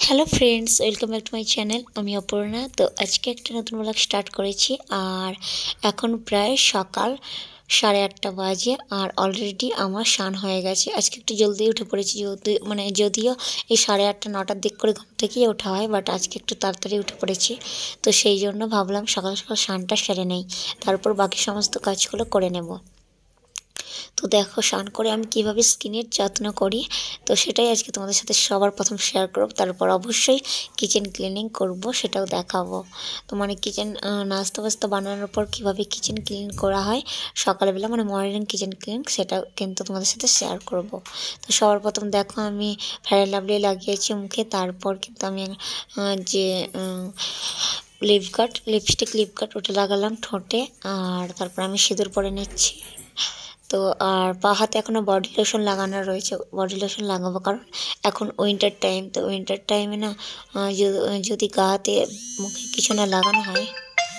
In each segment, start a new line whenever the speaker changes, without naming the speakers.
Hello friends, welcome back to my channel. আমি অপর্ণা। তো আজকে একটা নতুন ব্লগ স্টার্ট করেছি। আর এখন প্রায় সকাল 8:30 বাজে আর অলরেডি আমার স্নান হয়ে গেছে। আজকে একটু জলদি উঠে পড়েছি, যদিও এই 8:30 9টার দিক করে ঘুম থেকেই ওঠা হয়, বাট আজকে একটু তাড়াতাড়ি উঠে পড়েছি। তো সেই জন্য ভাবলাম সকাল সকাল স্নানটা সেরে নেই, তারপর বাকি সমস্ত কাজগুলো করে নেব। তো দেখো স্নান করে আমি কিভাবে স্কিনের যত্ন করি, তো সেটাই আজকে তোমাদের সাথে সবার প্রথম শেয়ার করব। তারপর অবশ্যই কিচেন ক্লিনিং করব, সেটাও দেখাবো। তো কিচেন নাস্তা বাস্তা বানানোর পর কিভাবে কিচেন ক্লিন করা হয় সকালবেলা, মর্নিং কিচেন ক্লিন, সেটাও কিন্তু তোমাদের সাথে শেয়ার করব। তো সবার প্রথম দেখো আমি ফেয়ার অ্যান্ড লাভলি লাগিয়েছি মুখে। তারপর কিন্তু আমি যে লিপস্টিক ওটা লাগালাম ঠোঁটে। আর তারপর আমি সিঁদুর পরে নিচ্ছি। তো আর পা হাতে এখনও বডি লোশন লাগানো রয়েছে, বডি লোশন লাগাবো কারণ এখন উইন্টার টাইম। তো উইন্টার টাইমে না যদি গা হাতে মুখে কিছু না লাগানো হয়,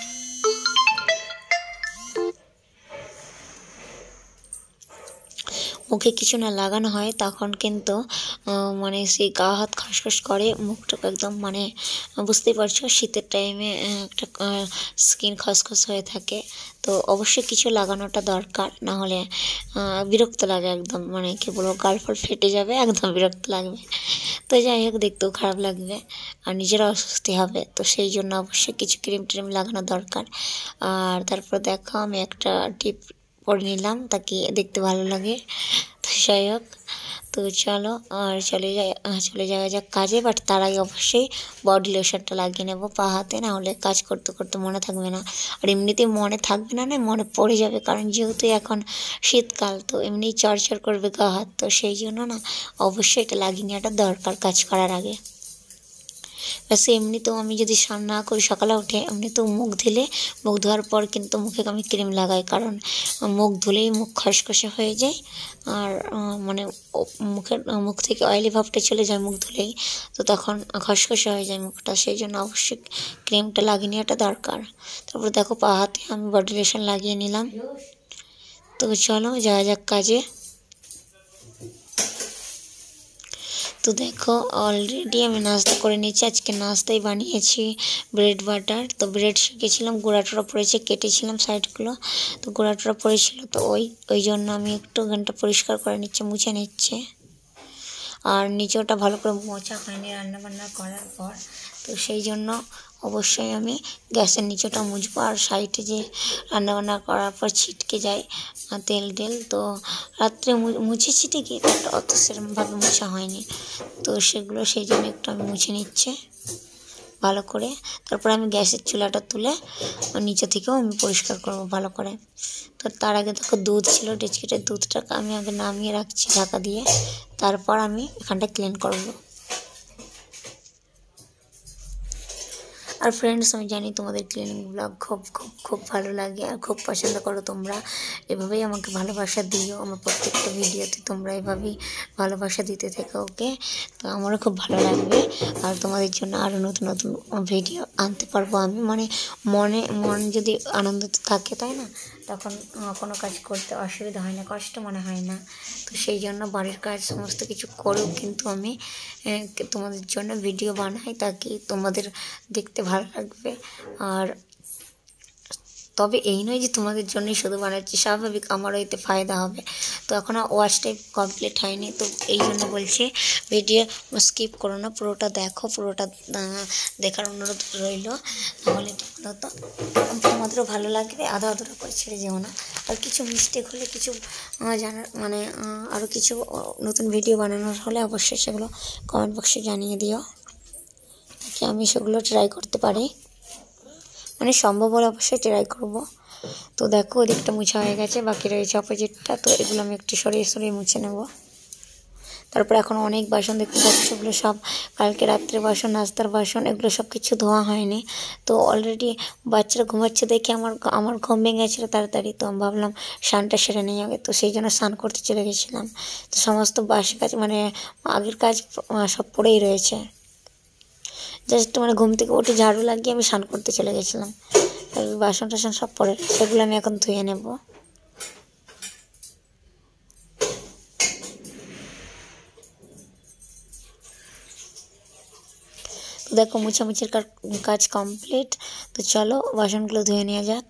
তখন কিন্তু সেই গা হাত খসখস করে, মুখটা একদম বুঝতেই পারছো শীতের টাইমে একটা স্কিন খসখস হয়ে থাকে। তো অবশ্যই কিছু লাগানোটা দরকার, না হলে বিরক্ত লাগে একদম, কি বলবো, গালফল ফেটে যাবে, একদম বিরক্ত লাগবে। তো যাই হোক, দেখতেও খারাপ লাগবে আর নিজেরও অস্বস্তি হবে। তো সেই জন্য অবশ্যই কিছু ক্রিম ট্রিম লাগানো দরকার। আর তারপর দেখো আমি একটা টিপ পরে নিলাম তাকে দেখতে ভালো লাগে। তো যাই হোক, তো চলো আর চলে যাওয়া যাক কাজে। বাট তার আগে অবশ্যই বডি লোশনটা লাগিয়ে নেবো পা হাতে, না হলে কাজ করতে করতে মনে থাকবে না। আর এমনিতেই মনে থাকবে না, মনে পড়ে যাবে, কারণ যেহেতু এখন শীতকাল, তো এমনি চড়চড় করবে গা হাত। তো সেই জন্য অবশ্যই এটা লাগিয়ে নেওয়াটা দরকার কাজ করার আগে। ব্যাসে এমনিতেও আমি যদি স্নান না করি সকালে উঠে, এমনিতেও মুখ ধোয়ার পর কিন্তু মুখে আমি ক্রিম লাগাই, কারণ মুখ ধুলেই মুখ খসখসে হয়ে যায়। আর মুখ থেকে অয়েলি ভাবটা চলে যায় মুখ ধুলেই, তো তখন খসখসে হয়ে যায় মুখটা। সেই জন্য অবশ্যই ক্রিমটা লাগিয়ে নেওয়াটা দরকার। তারপর দেখো পা হাতে আমি বডি লোশন লাগিয়ে নিলাম। তো চলো যাওয়া যাক কাজে। তো দেখো অলরেডি আমি নাস্তা করে নিয়েছি। আজকে নাস্তায় বানিয়েছি ব্রেড বাটার। তো ব্রেড শিখেছিলাম, গোড়াটোড়া পড়েছে, কেটেছিলাম সাইডগুলো, তো গোড়াটোড়া পড়েছিল। তো ওই জন্য আমি একটু ঘন্টা পরিষ্কার করে নিচ্ছি, মুছে নিচ্ছে। আর নিচেওটা ভালো করে মোছা হয়নি রান্নাবান্না করার পর, তো সেই জন্য অবশ্যই আমি গ্যাসের নিচেটা মুছবো। আর সাইডে যে রান্নাবান্না করার পর ছিটকে যায় তেল, তো রাত্রে মুছেছি ঠিকই, বাট অত সেরকমভাবে মোছা হয়নি। তো সেগুলো সেই জন্য একটু আমি মুছে নিচ্ছে ভালো করে। তারপর আমি গ্যাসের চুলাটা তুলে নিচে থেকেও আমি পরিষ্কার করবো ভালো করে। তো তার আগে দেখো দুধ ছিল ডেচকিটের, দুধটাকে আমি আগে নামিয়ে রাখছি ঢাকা দিয়ে, তারপর আমি এখানটা ক্লিন করবো। আর ফ্রেন্ডস, আমি জানি তোমাদের ক্লিনিং ব্লগ খুব খুব খুব ভালো লাগে আর খুব পছন্দ করো তোমরা। এভাবেই আমাকে ভালোবাসা দিও, আমার প্রত্যেকটা ভিডিওতে তোমরা এভাবেই ভালোবাসা দিতে থেকো, ওকে? তো আমারও খুব ভালো লাগবে, আর তোমাদের জন্য আরও নতুন নতুন ভিডিও আনতে পারবো আমি। মন যদি আনন্দতে থাকে, তাই না, তখন কোনো কাজ করতে অসুবিধা হয় না, কষ্ট মনে হয় না। তো সেই জন্য বাড়ির কাজ সমস্ত কিছু করেও কিন্তু আমি তোমাদের জন্য ভিডিও বানাই, তাকে তোমাদের দেখতে ভালো লাগবে। আর তবে এই নয় যে তোমাদের জন্যই শুধু বানাচ্ছি, স্বাভাবিক আমারও এতে ফায়দা হবে। তো এখনও ওয়াচ টাইম কমপ্লিট হয়নি, তো এই জন্য বলছি ভিডিও স্কিপ করো না, পুরোটা দেখো, পুরোটা দেখার অনুরোধ রইল। তাহলে কি বলতো, তোমাদেরও ভালো লাগবে, আধা করে ছেড়ে যেও না। আর কিছু মিস্টেক হলে, কিছু জানার আরও কিছু নতুন ভিডিও বানানোর হলে অবশ্যই সেগুলো কমেন্ট বক্সে জানিয়ে দিও, তাকে আমি সেগুলো ট্রাই করতে পারি, সম্ভব হলে অবশ্যই ট্রাই করব। তো দেখো ওদিকটা মুছা হয়ে গেছে, বাকি রয়েছে অপোজিটটা। তো এগুলো আমি একটু সরিয়ে মুছে নেব। তারপর এখন অনেক বাসন দেখতে পাচ্ছি, সেগুলো সব কালকে রাত্রে বাসন, নাস্তার বাসন, এগুলো সব কিছু ধোয়া হয়নি। তো অলরেডি বাচ্চারা ঘুমাচ্ছে দেখে আমার ঘুম ভেঙে গেছিলো তাড়াতাড়ি। তো আমি ভাবলাম স্নানটা সেরে নিয়ে যাবে, তো সেই জন্য স্নান করতে চলে গেছিলাম। তো সমস্ত বাসি কাজ আগের কাজ সব পড়েই রয়েছে। জাস্ট ঘুম থেকে উঠে ঝাড়ু লাগিয়ে আমি স্নান করতে চলে গেছিলাম। বাসন টাসন সব পড়ে, সেগুলো আমি এখন ধুয়ে নেব। তো দেখো মুছামুছির কাজ কমপ্লিট। তো চলো বাসনগুলো ধুয়ে নেওয়া যাক।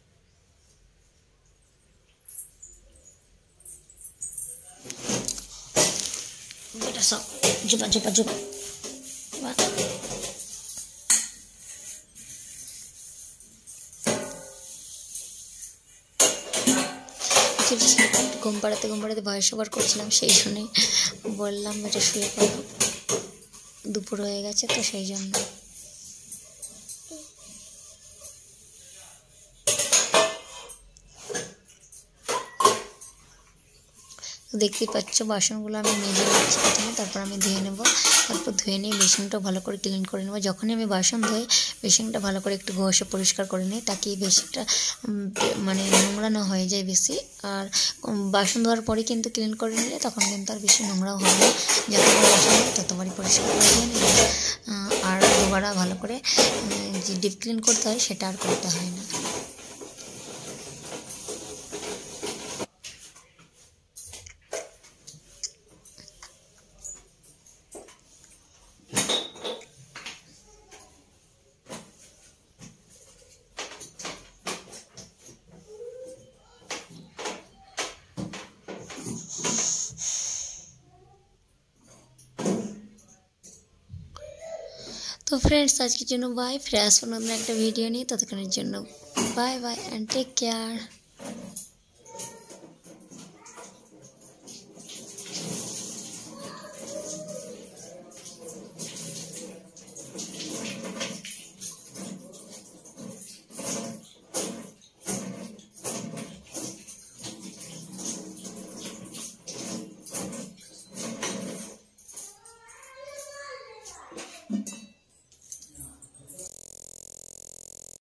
এটা সব জোপা জোপা জোপা ঘুম পাড়াতে ভয়েস ওভার করছিলাম, সেই জন্যই বললাম এটা শুয়ে পড়ো, দুপুর হয়ে গেছে তো সেই জন্য। দেখতেই পাচ্ছ বাসনগুলো আমি মেজে নিচ্ছি প্রথমে, তারপর আমি ধুয়ে নেব। তারপর ধুয়ে নিয়ে বেসিনটা ভালো করে ক্লিন করে নেব। যখনই আমি বাসন ধুই বেসিনটা ভালো করে একটু ঘষে পরিষ্কার করে নিই, তাকে বেসিনটা মানে নোংরা না হয়ে যায় বেশি। আর বাসন ধোয়ার পরে কিন্তু ক্লিন করে নিলে তখন কিন্তু আর বেশি নোংরাও হবে না। যতবার বাসন ধোই ততবারই পরিষ্কার করে দিয়ে নিই। আর দুবারা ভালো করে যে ডিপ ক্লিন করতে হয় সেটা আর করতে হয় না। तो फ्रेंड्स आज के जন্য बाय, फिर আসবো নতুন একটা ভিডিও নিয়ে। ততক্ষণের জন্য bye bye and take care.